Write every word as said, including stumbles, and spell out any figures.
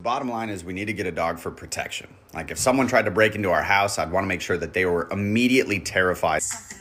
Bottom line is we need to get a dog for protection. Like if someone tried to break into our house, I'd want to make sure that they were immediately terrified.